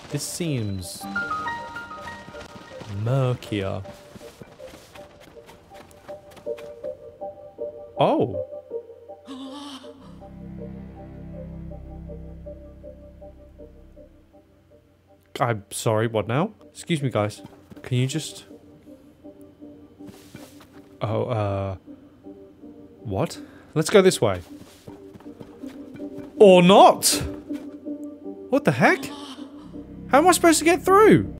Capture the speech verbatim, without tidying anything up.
This seems murkier. Oh. I'm sorry, what now? Excuse me, guys. Can you just... Oh, uh... What? Let's go this way. Or not! What the heck? How am I supposed to get through?